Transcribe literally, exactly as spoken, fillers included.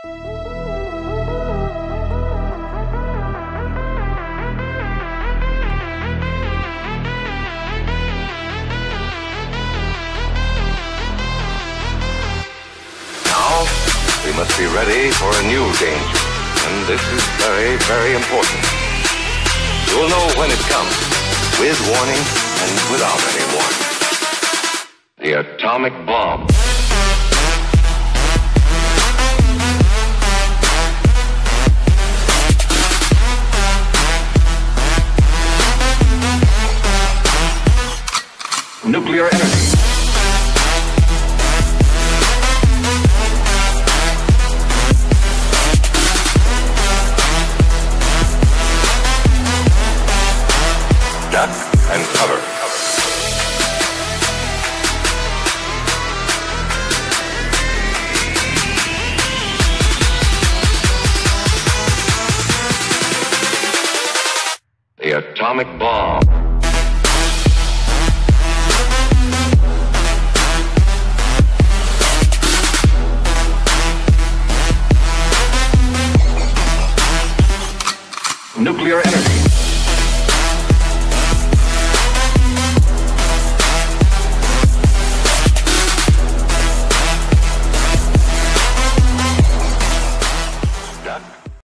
Now, we must be ready for a new danger. And this is very, very important. You'll know when it comes, with warning and without any warning. The atomic bomb. Nuclear energy. Duck and cover. The atomic bomb. Nuclear energy.